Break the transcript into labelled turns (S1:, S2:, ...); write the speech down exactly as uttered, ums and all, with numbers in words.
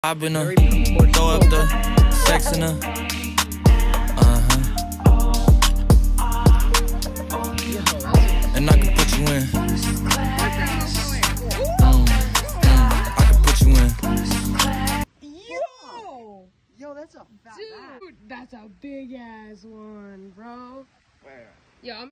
S1: I've been a throw up the sex in her. Uh-huh. And I can put you in. Mm, mm, I can put you in.
S2: Yo! Yo, that's a fat
S3: Dude, that's a big ass one, bro.
S2: Where?
S3: Yo, I'm